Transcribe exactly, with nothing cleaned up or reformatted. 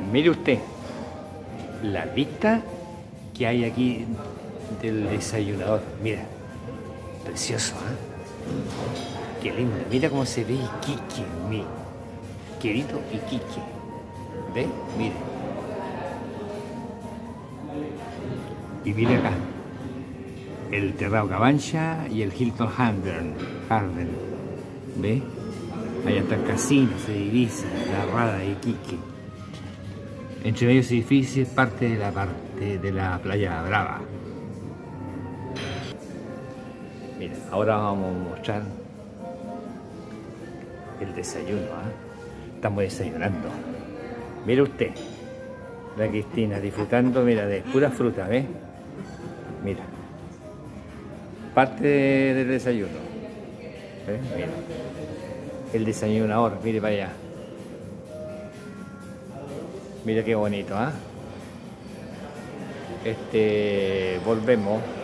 Mire usted, la vista que hay aquí del desayunador. Mira, precioso, ¿eh? Qué lindo. Mira cómo se ve Iquique, mi querido Iquique. ¿Ve? Mire. Y mire acá, el Terrao Cabancha y el Hilton Harden. Harden. ¿Ve? Allá está el casino, se divisa, la Rada de Iquique. Entre medios edificios, parte de la parte de la Playa Brava. Mira, ahora vamos a mostrar el desayuno, ¿eh? Estamos desayunando. Mire usted, la Cristina disfrutando, mira, de pura fruta, ¿ves? Mira, parte del desayuno. ¿Ves? Mira, el desayunador, mire para allá. Mira qué bonito, ¿ah? ¿eh? Este, volvemos.